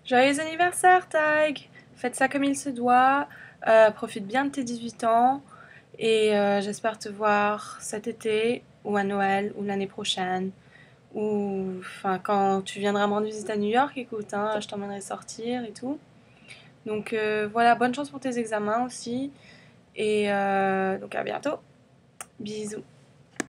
Joyeux anniversaire, Tig! Faites ça comme il se doit. Profite bien de tes 18 ans. Et j'espère te voir cet été, ou à Noël, ou l'année prochaine. Ou enfin, quand tu viendras me rendre visite à New York, écoute, hein, je t'emmènerai sortir et tout. Donc voilà, bonne chance pour tes examens aussi. Et donc à bientôt. Bisous.